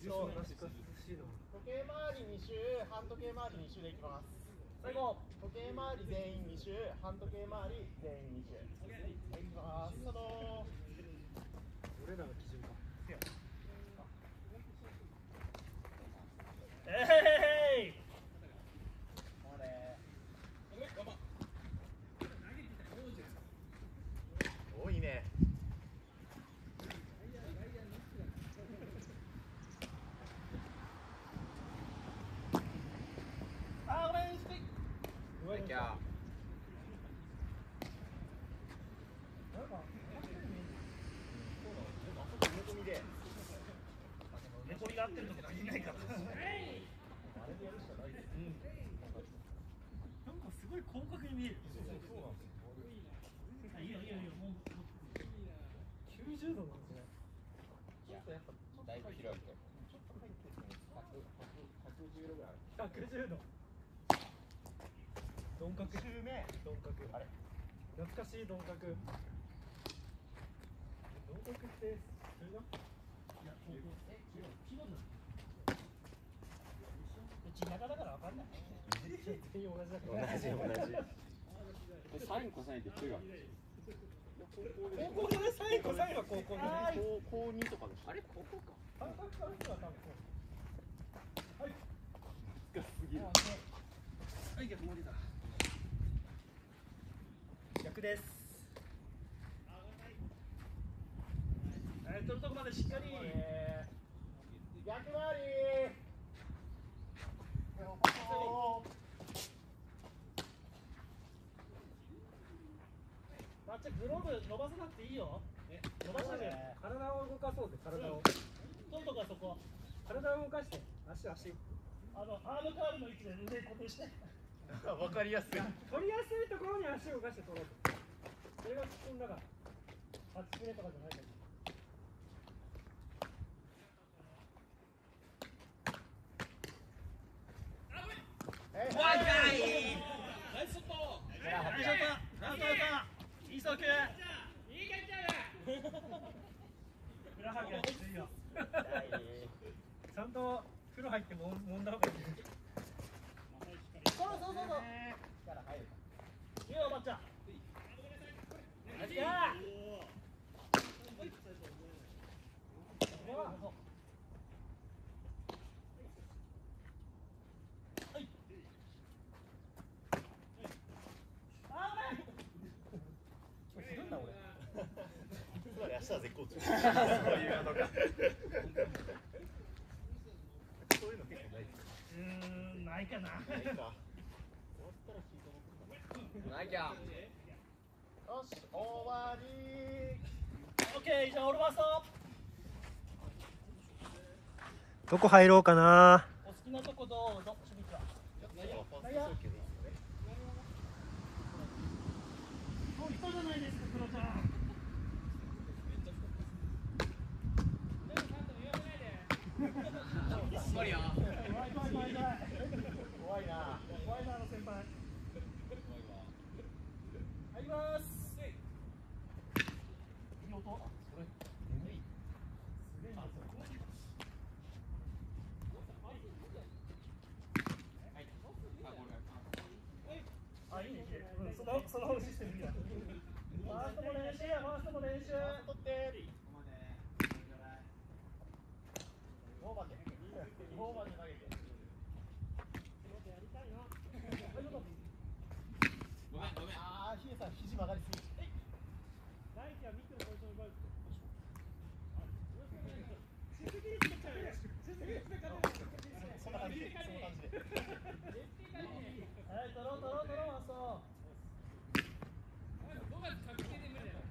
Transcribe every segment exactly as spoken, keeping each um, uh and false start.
と時計回りに周、半時計回りに周でいきます。最後、時計回り全員に周、半時計回り全員に周。いきます。スタート。俺らの基準か。えい。多いね。あ、ごめん、スピッ。うわ、いや。猫りが合ってるとかいないから。あれでやるしかないです。うん。なんかすごい広角に見える。そうなんですよ。いいよいいよいいよ。もうきゅうじゅうどなんですね。ちょっとやっぱだいぶ広いと。ちょっと入ってるね。ひゃく、ひゃくじゅうどぐらいある。ひゃくじゅうど。鈍角。周目。鈍角。あれ。懐かしい鈍角。鈍角ってそれだ？いや、ここえ、違う。キロだ。地中だからわかんない。全員同じだから。同じ同じ。サインコサインって中学。高校でサインコサインは高校で。高校にとかでしょ。あれ高校か。感覚からしたら多分そう。はい。がすぎる。はい、逆盛りだ。逆です。はい、取るとこまでしっかり。逆回り。あっちグローブ伸ばさなくていいよ。伸ばしてる。体を動かそうぜ、体を。どんどんかそこ。体を動かして、足足。あのアームカールの位置で腕固定して。わかりやすい。取りやすいところに足を動かして取ろうと。それが基本だから。タッチプレーとかじゃないから。わかい。ナイスショット。ナイスショット。ナイスショット。いい送球。いいキャッチャーだ。ふらはぎはきついよ。ちゃんと風呂入っても揉んだ方がいい。そうそうそうそう。力入る。いいよ、ばっちゃん。ナイスキャー。明日は絶好調。そういうのが。そういうの結構ないですか。うーん、ないかな。ないか。ないか。よし、終わり。オッケー、じゃあオールバースト。どこ入ろうかな。お好きなとこどうぞ。守備は。内野。もう人じゃないですか、クロちゃん。怖いよ。怖いな。怖いな、あの先輩。入ります。いい音。それ眠い。すげえな。あ、いいね。うん、そのそのシステムいいな。ファーストも練習、ファーストも練習。取って。オーバーで。オーバーで投げて。やりたいな。ごめんごめん。ああ、ヒデさん肘曲がりすぎ。大輝はミックのポジション奪う。そんな感じで、そんな感じで。はい、取ろう取ろう取ろう、そう。ごがつ確定で無理だよ。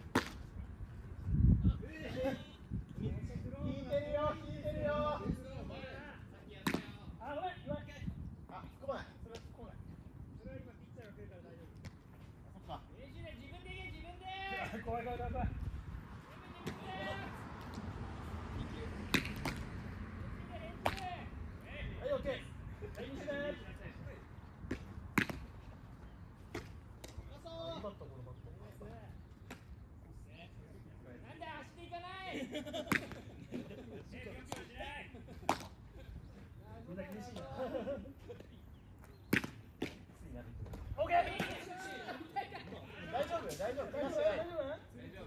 引いてるよ、引いてるよ。 怖い怖い怖い怖い。はい、オッケー。はい、西です。なんで走っていかない。みんな厳しいな。オッケー。大丈夫、大丈夫、大丈夫、大丈夫。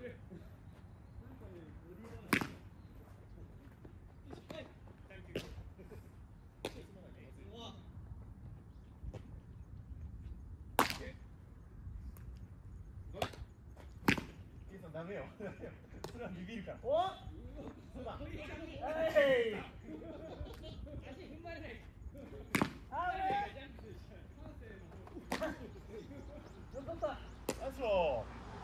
ダメよ。それはビビるから。お。そうだ。はい。足踏ん張れない。あれ。よかった。よいしょ。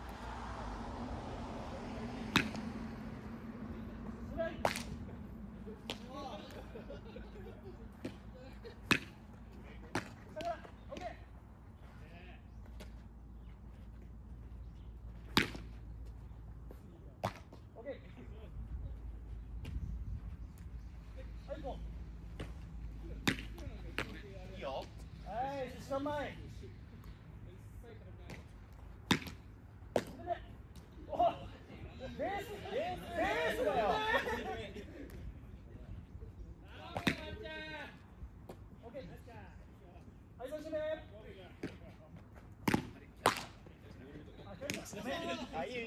スライド。オッケー。オッケー。はい、行こう。いいよ。はい、下前。お、ベース、ベース、ベースだよ。オッケー。はい、そしてね。あ、いいいいいい。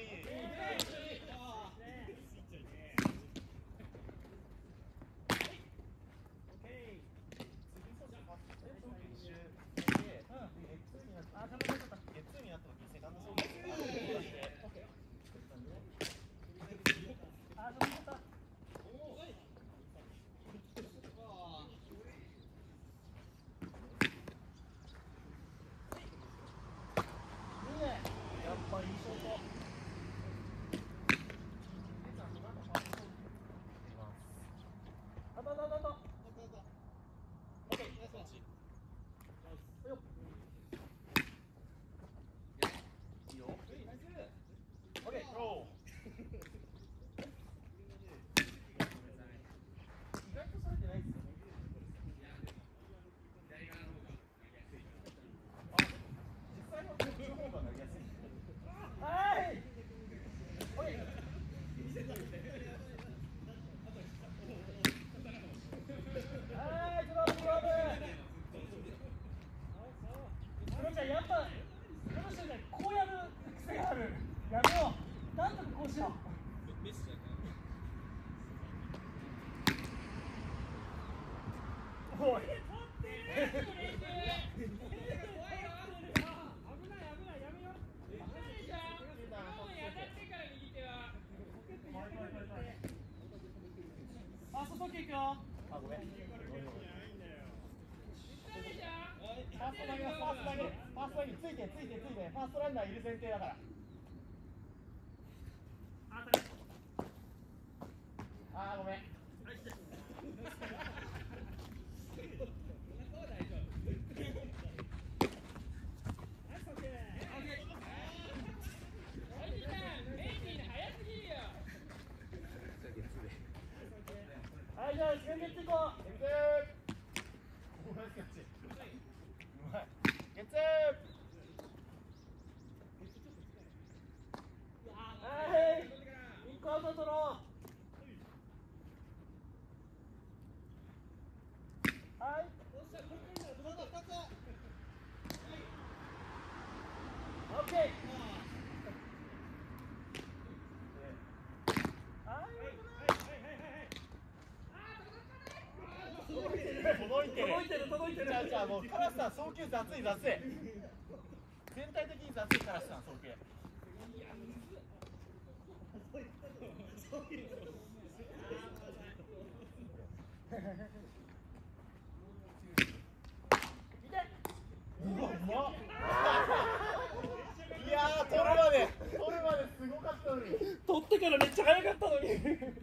やっぱ、この人ね、こうやる癖がある。やめよう。なんとかこうしよう。おい。あ、そそけいくよ。あ、ごめん。ファースト投げます、ファースト投げ。ファースト投げ、ついて、ついて、ついて、ファーストランナーいる前提だから。あー、ごめん。はい、じゃあ、全滅いこう。ゲッツー。うまい。ゲッツー。はい。一個アウト取ろう。はい。オッケー。届いてる届いてる届いてる。じゃあじゃあもうカラスさん送球雑い雑い。全体的に雑いカラスさん送球。うわうまっ。いやー取るまで取るまですごかったのに。取ってからめっちゃ速かったのに。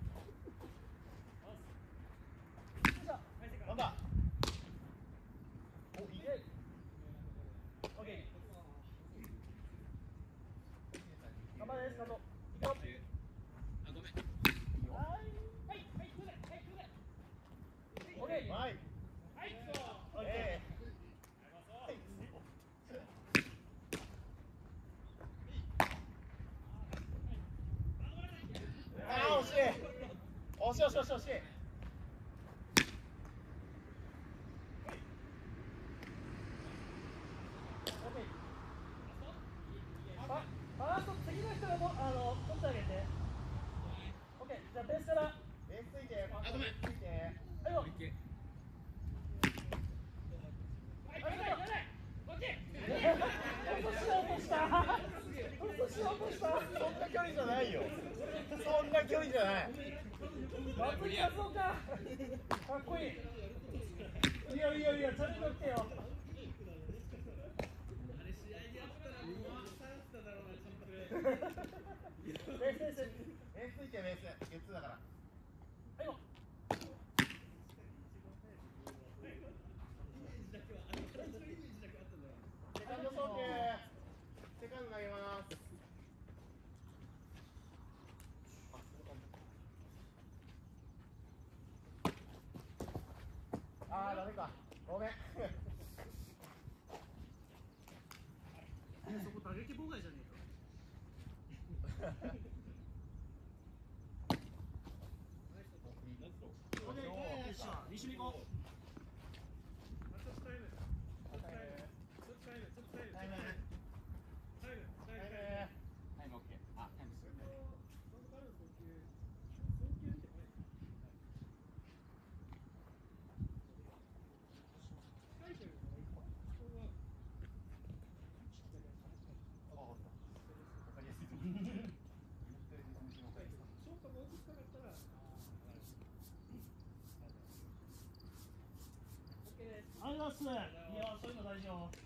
なんだ。お、いいね。オッケー。頑張れです。 スタート。いくよ。 あ、ごめん。 はい。はい、はい、それ、はい、それ。オッケー。はい。はい、そう。オッケー。あー、惜しい。惜しい、惜しい、惜しい、惜しい。ファースト、次の人がもあの取ってあげて。オッケー、じゃあベースから。ベースついて、ファーストベースついて。はいよ。はい、はい、はい。こっち。トスしようとした。トスしようとした。そんな距離じゃないよ。そんな距離じゃない。松井和夫か。かっこいい。いいよいいよいいよ、チャレンジ打ってよ。ベースベース。ベースついてベース。ゲッツーだから。はいよ。セカンド送球。セカンド投げます。あー、ダメか。ごめん。そこ打撃妨害じゃねえか。西見行こう。ありがとうございます。いや、そういうの大事よ。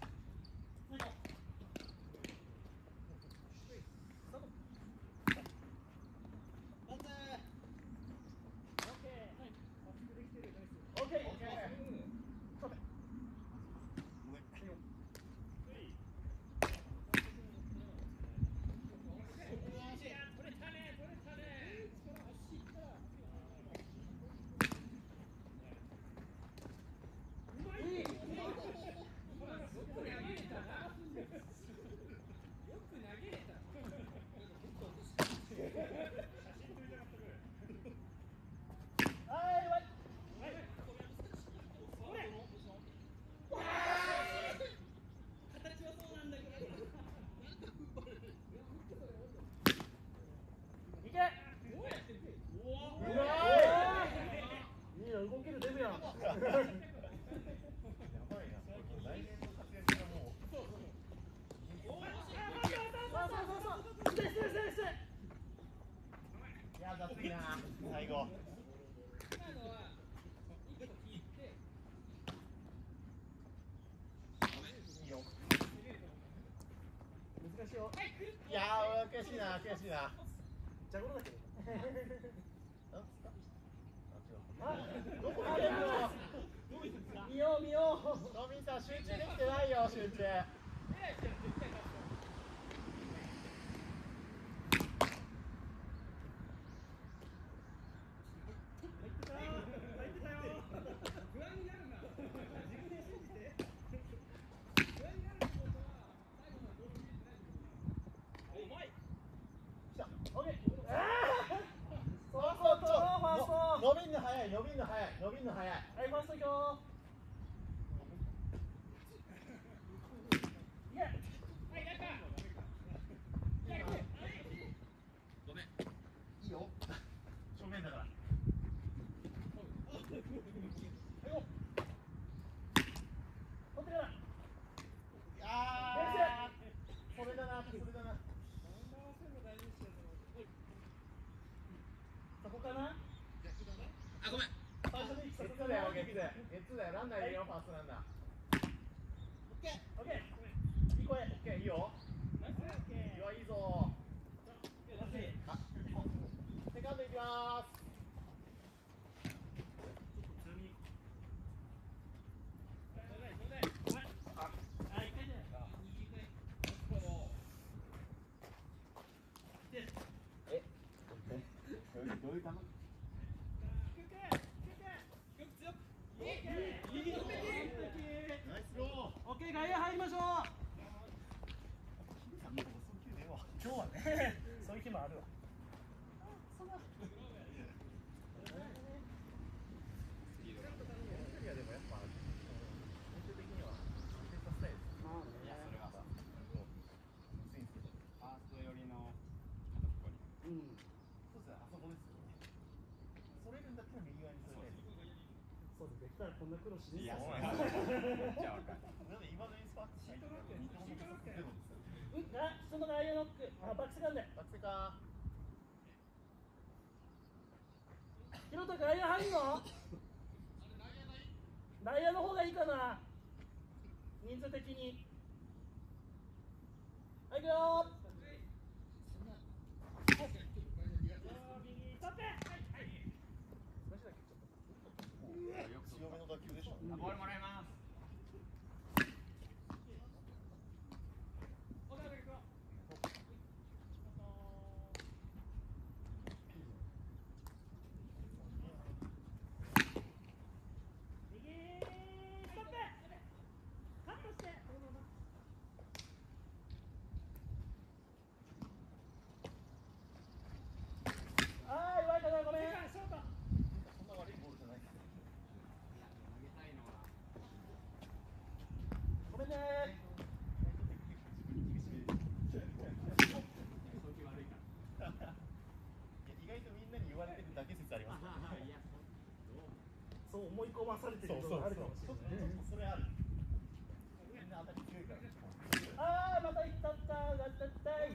最後。難しいよ。いやー、悔しいな、悔しいな。じゃごろだけど。あ、どこ見てんの。見よう見よう。トミーさん集中できてないよ、集中。伸びんの早い、伸びんの早い、伸びんの早い。はい、ファースト行くよ。 ごめん。 いいよ。正面だから。はいよ。取ってから。あー。それだな、それだな。そこかな。 あ、ごめん。 最初にゲッツーだよ、ゲッツー。ゲッツーだよ、ランナー入れよ、ファーストランナー。オッケー。オッケー。いい声。オッケー、いいよ。いいよ、いいぞ。セカンドいきます。 オッケー、外野入りましょう。今日はね、そういう日もあるわ。こんな苦労しねえ。いや、そうなんですよ。めっちゃわかる。なんで今のインスパークシートだけ。うん、あ、その外野ノック。あ、バックセカンド。バックセカ。ヒロト外野入るの？内野の方がいいかな。人数的に。はい、行くよー。強めの打球でしょ。ボールもらいます。そう思い込まされてるのがあるかもしれない。それある。みんな当たり強いから。ああ、また行ったった、やったったい。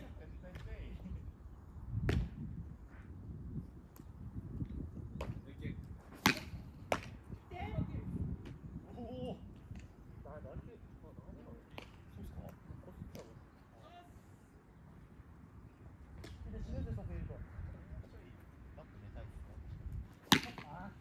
おお。だ、だけ。そうっすか。で、死ぬぜ、そこいると。バック寝たいですか。ああ。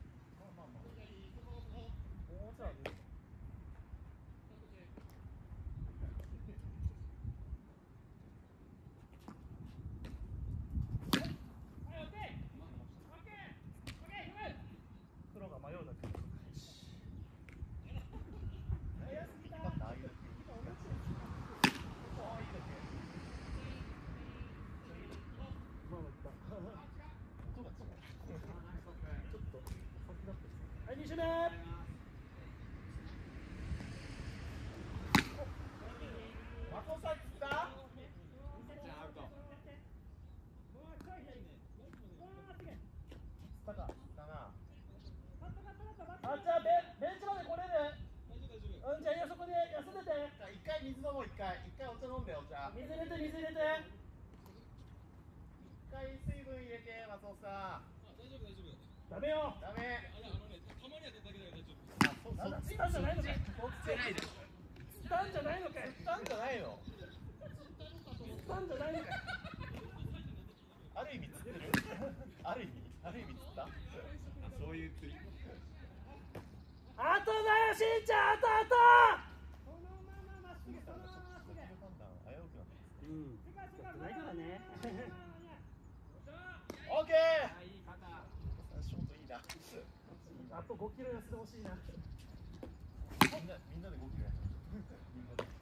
に周目。松尾さん来た？あ、じゃあベンチまで来れる？うん、じゃあそこで休んでて。一回水飲もう、一回。一回お茶飲んで、お茶。水入れて、水入れて。一回水分入れて、松尾さん。大丈夫、大丈夫。ダメよ。ダメ。たまには出ただけだから大丈夫。あ、そ、そっち。スタンじゃないのかい。スタンじゃないのかい。スタンじゃないの。スタンじゃないのかい。ある意味釣ってる。ある意味、ある意味釣った。そういう釣り。あとだよ、しんちゃん、あとあと。うん。ないからね。オッケー。ショートいいな。あとごキロ痩せてほしいな。みんな、みんなでごキロ痩せて。みんなで。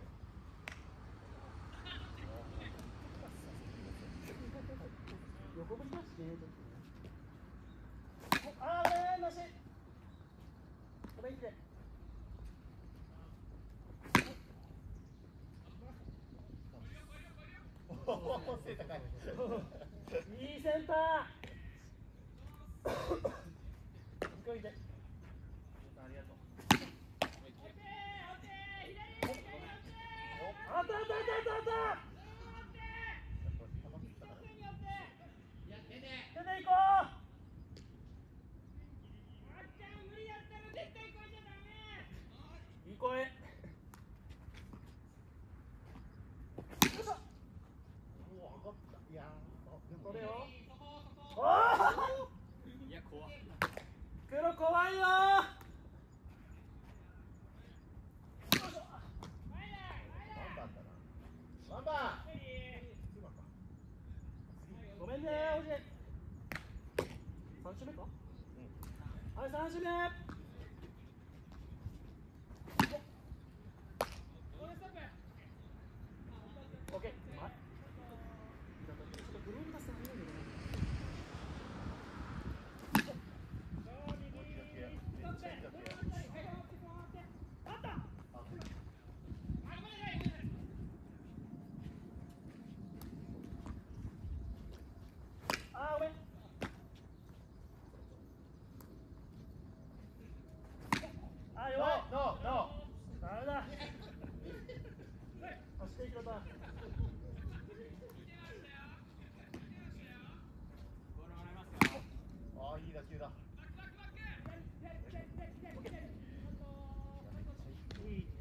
横振りだしね、ちょっとね。あー、なし。ごめん、いって。おお、背高い。いいセンター。勢いで。ありがとう。あったあったあったあった。出ていこう。いい声。いやー、これよ。おお。いや、怖い。黒怖いよー。ワンバン。ごめんねー、おじい。 さん周目。オッケー。うまい。ちょっとグローブ出すの早いけどね。あー、ごめん。あー、弱い。 ノーノーノダメだ。走っていくのだ。 ー。ああいい打球だ。 いい。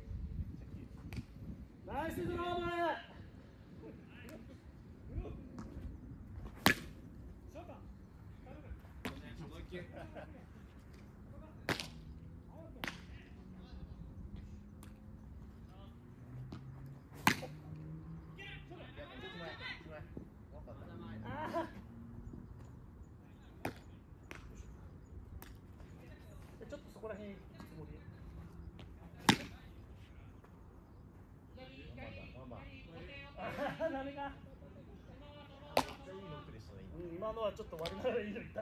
ナイスドローブ。 もう一球。 あー、ちょっとそこら辺つもり。あー、ダメか。 めっちゃいいノックでしたねうん、今のはちょっと割りながらいいのいった。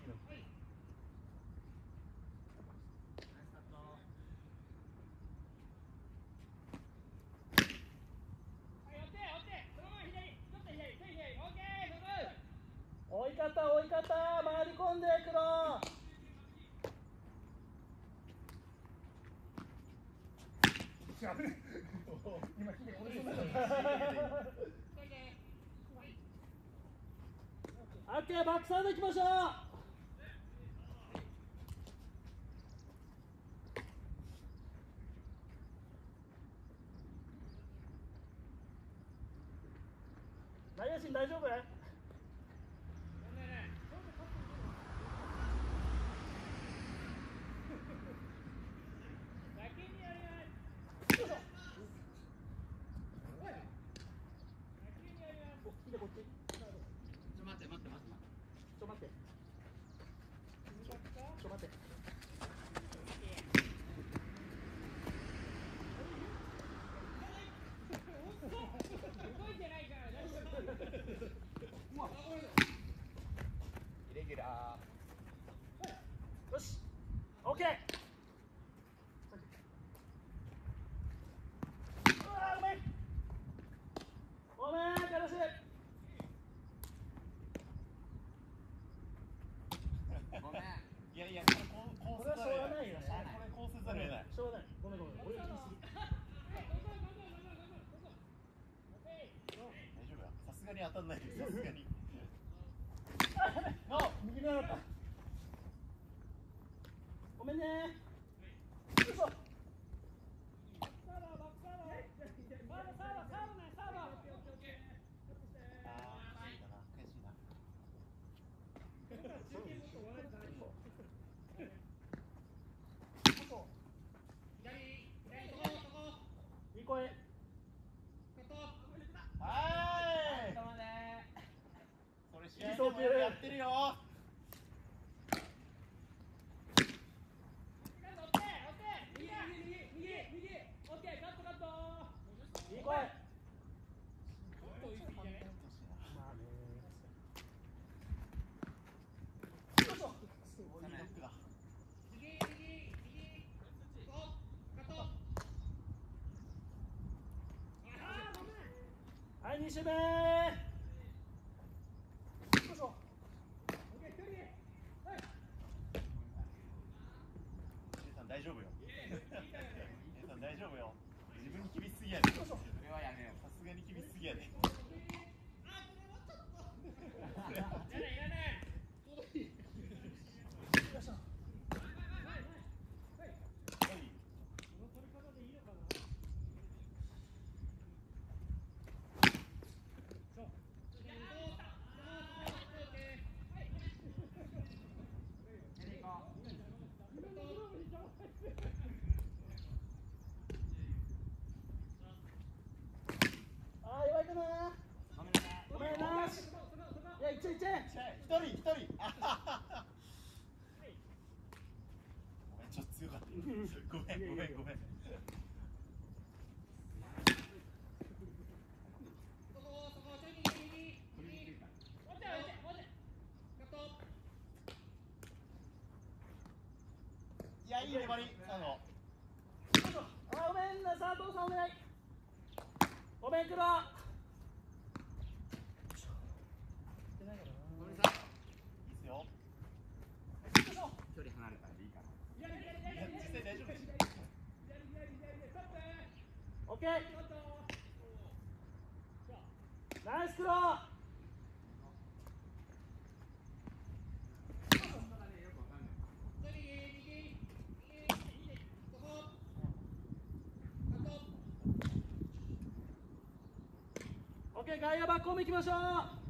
追い方追い方、回り込んで黒。やべえ。今ヒデこれそうなかった。オッケー、バックサイド行きましょう。内野陣大丈夫？ヒデこっち。 ちょ待って待って待って待って。 ちょ待って。ちょ待って。 イレギュラよし。オッケー。うわー、ごめん。ごめん、悲しい。 ごめん。 ー。いやいやこれコーこれはしょうがないよね。 これコースざるを得ない。 しょうがない。ごめんごめん。俺言い過ぎ。 大丈夫や。さすがに当たんない。さすがに。 ノー、右目だった。ごめんね。よいしょ。いい声。 はい。それ試合でもやってるよ。 いい声。まあね。よいしょ。 すごいノックだ。 はい、に周目。よいしょ。 姉さん大丈夫よ。姉さん大丈夫よ。自分に厳しすぎやで。それはやめよう。さすがに厳しすぎやで。 ごめんごめんごめん。いやいい粘り。あの。 あ、ごめんな佐藤さんお願い。ごめん黒。 距離離れたらいいかな。 実際大丈夫です。 オッケー。ナイスクロー。オッケー、外野バックホーム行きましょう。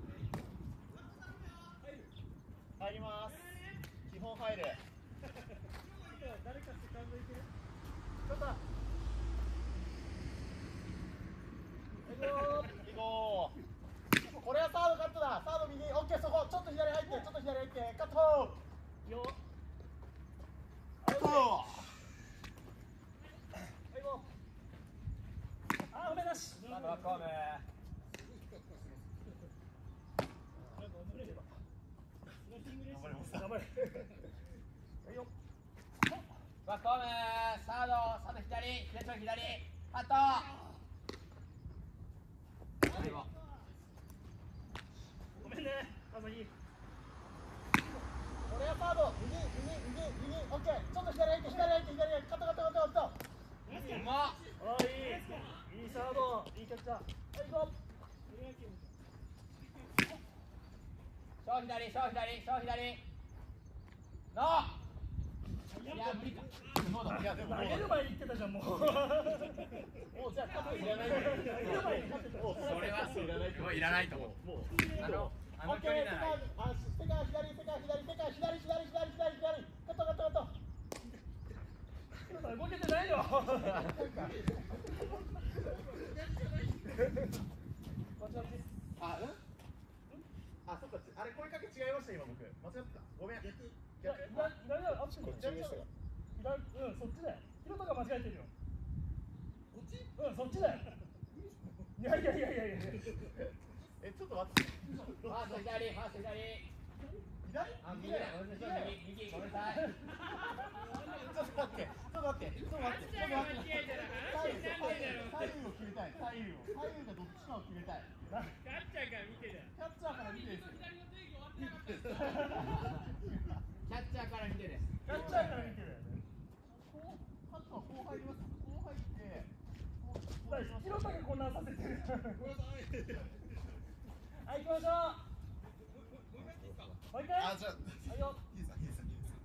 入ります。基本入る。 誰かセカンドいける？ちょっと。 行こう。これはサードカットだ。サード右。オッケー、そこ。ちょっと左入って、ちょっと左入って。カット。 よ。 カット。 あ、ごめんなし。 バックホーム。 頑張れ。 バックホーム。サード、サード左、左左左。カット。 ごめんね、朝日。 これはサード。右、右、右、右。オッケー。ちょっと左入って、左入って、左入って。カット、カット、カット、カット。 うまっ。 あ、いい。いいサード。いいキャッチャー。はい、行こう。 小左、小左、小左。ノー。いや、無理か。 いや、でも。 投げる前に言ってたじゃん、もう。もう、じゃあ、カットいらない。投げる前に勝ってた。 それはそう。もういらないと思う。もう。あの、あの距離なら。 あ、世界左、世界左、世界左、左、左、左、左。カット、カット、カット。 動けてないよ。 あ、うん？あ、そっか、あれ声かけ違いました、今僕。間違ってた。ごめん。逆。 左だよ、あっちこっちでしたよ。左、うん、そっちだよ。ヒロトが間違えてるよ。こっち？うん、そっちだよ。いやいやいやいやいや。 え、ちょっと待って。 ファースト左、ファースト左。 左？ あ、右だよ。右、右、ごめんなさい。 ちょっと待って、ちょっと待って、ちょっと待って、ちょっと待って。左右を決めたい、左右を、左右がどっちかを決めたい。 キャッチャーから見てる。 キャッチャーから見てですよ。 キャッチャーから見てです。 キャッチャーから見てる。 こう、カットはこう入ります。こう入って。 ヒロトが混乱させてる。はい、行きましょう。もう一回。 あ、じゃあ。 はいよ。 いいさ、いいさ、いいさ。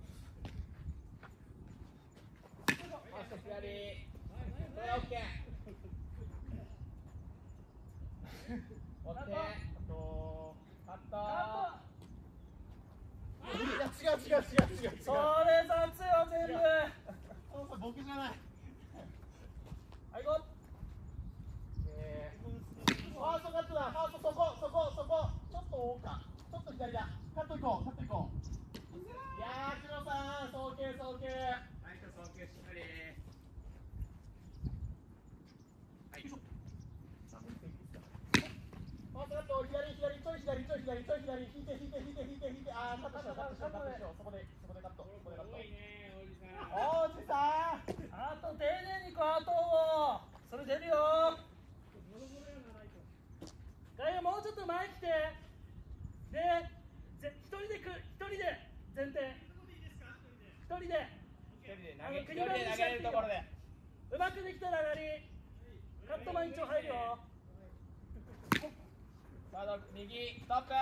ファースト左。これオッケー。オッケー。カット。 いや、違う、違う、違う、違う、違う。 それ雑よ、全部。 そうそう、僕じゃない。 はい、行こう。 ファーストカットだ、ファースト、そこ、そこ、そこ。ちょっと多か。ちょっと左だ。カットいこう、カットいこう。いやー、黒さん、送球、送球。 はい、送球しっかり。はい。 ファーストカット、左、左、ちょい左、ちょい左、ちょい左、引いて、引いて、引いて、引いて、引いて、あー、カットしよう、カットしよう、カットしよう、そこで、そこでカット、そこでカット。おじさん。 あと丁寧にこう、あとを。それ出るよ。外野もうちょっと前来て。で、ぜ一人でく、一人で前提。一人で。 一人で投げ、一人で投げれるところで。 うまくできたら上がり。カットマン一応入るよ。 サード右ストップ。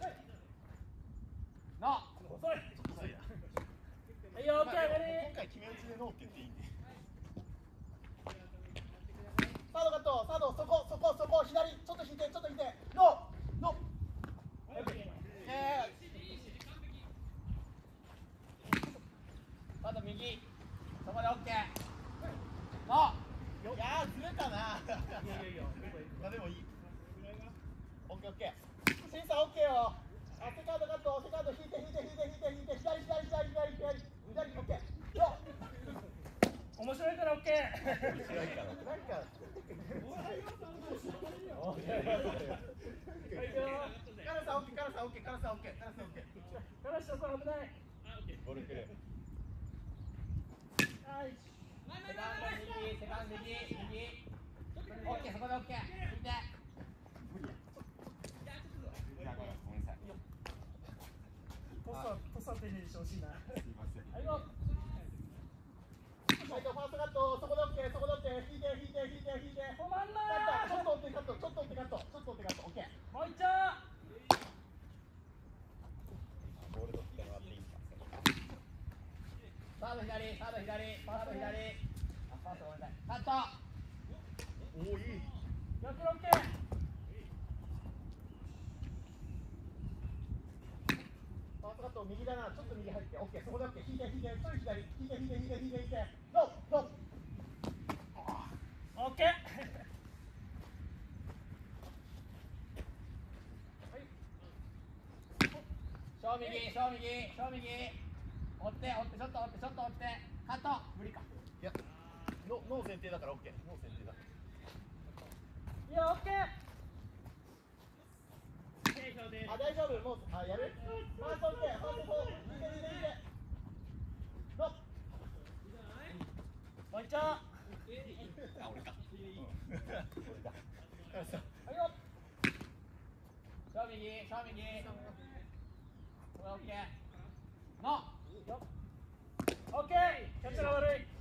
ノー。 遅い。 遅いな。 はいよ、オッケー、上がり。 今回決め打ちでノーって言っていいんで。サードカット、サード、そこ、そこ、そこ、左、ちょっと引いて、ちょっと引いて、ノー、ノー。えサード右。そこでオッケー。ノー。 ー、いやー、ずれたな。 いやいやいや、 まあでもいい。オッケーオッケー。審査オッケーよ。あ、セカンドカット、セカンド引いて引いて引いて引いて引いて、左左左左左左、オッケー。ノー。 面白いからオッケー。 面白いからなんかカラさんオッケー、カラさんオッケー、カラさんオッケー、カラさんオッケー。 カラスそこ危ない。 ボールくれ。 はい。 セカンド右、セカンド右、右。オッケー、そこでオッケー。見て。 トスはトスは丁寧にしてほしいな。 すいません。 はいよ。 はい、ファーストカット、そこでオッケー、そこでオッケー、引いて、引いて、引いて、引いて。 止まんなちょっと追ってカット、ちょっと追ってカット、ちょっと追ってカット、オッケー。 ー。もう一丁。 ボール取ってもらっていいですか。 サード左、サード左、サード左。あ、ファーストごめんなさい。カット。 おお、いい。 よくオッケー。 ファーストカット、右だな、ちょっと右入って、オッケー、そこでオッケー、引いて、引いて、ちょい左、引いて、引いて、引いて、引いて、引いて、ノー、ノー。 オッケー。 正右、正右、正右。追って、追って、ちょっと追って、ちょっと追って。カット。無理か。 いや、ノー、ノー前提だからオッケー、ノー前提だ。 いやオッケー。 あ、大丈夫、もう、あ、やる。ファーストオッケー、ファーストフォー、引いて、引いて、引いて。ノー。 もう一丁。 あ、俺か。俺だ。 はいよ。 正右、正右。これオッケー。ノー。 よ。オッケー。キャッチャーが悪い。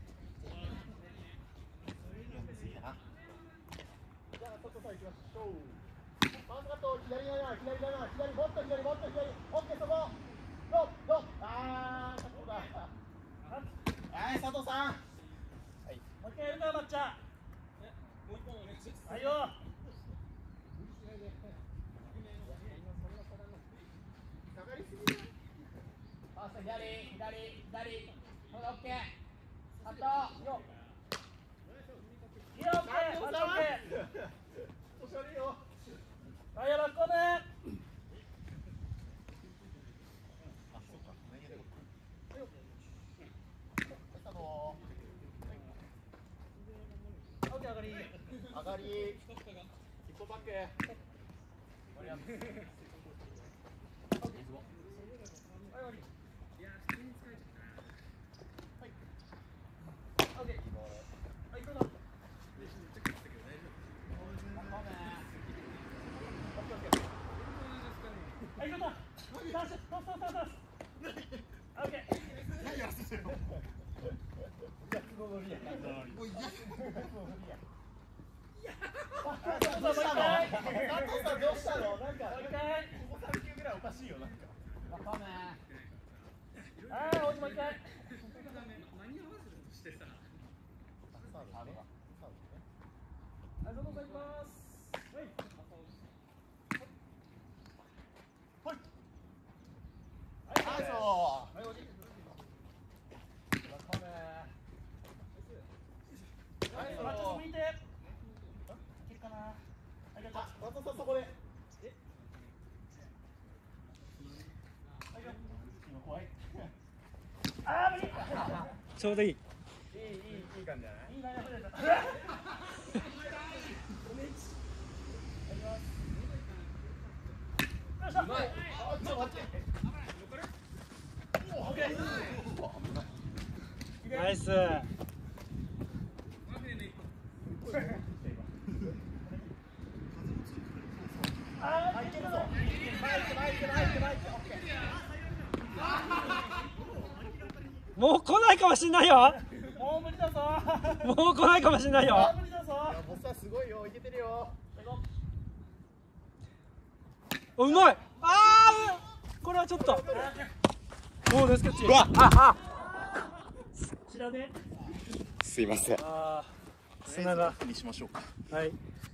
じゃあ、外さん行きましょう。ファーストカット、左だな、左だな、左、もっと左、もっと左。オッケー、そこ。ノー、ノー。あー、カットだ。はい、佐藤さん。はい。 もう一回やるか、抹茶。はいよ。 下がりすぎだ。 ファースト左、左、左。これオッケー。カット。 よ。いやオッケー。抹茶オッケー。 おしゃれよ。 はいよ、バックホーム。 あ、そうか。何でも。佐藤。 オッケー、上がり。 上がり。一歩バック。 はい、終わり。オッケー。はい、どうぞ。はい、どうぞ。倒す、倒す、倒す、倒す。オッケー。 何やらせてるの。逆のノリや。もう逆のノリや。どうしたの？佐藤さんどうしたの？なんかもう一回。 ここさん球ぐらいおかしいよなんか。 バックホーム。 あー、もう一回。 サードサードね。 ありがとうございます。はい。 はい。はい、そう。はい、おじ。 バックホーム。 はい、 抹茶そう。 向いて。いけるかな。ありがとう。 あ、松尾さんそこで。 はいよ。 今怖い。 あー、無理。 ちょうどいい。 いいいいいい感じじゃない？ いいな、やばいやばい。よいしょ。 あ、ちょっと待って。 オッケー。 ナイス。 あー、 いけるぞ。前行って前行って前行って前行って。オッケー。 もう来ないかもしんないよ。 もう無理だぞ。 もう来ないかもしんないよ。 もう無理だぞ。 いや、ボスはすごいよ。いけてるよ。 おうまい。ああ、これはちょっと。もうですけど。うわ、あ知らねえ。 すいません。 あ。ああ、砂が。 にしましょうか。 はい。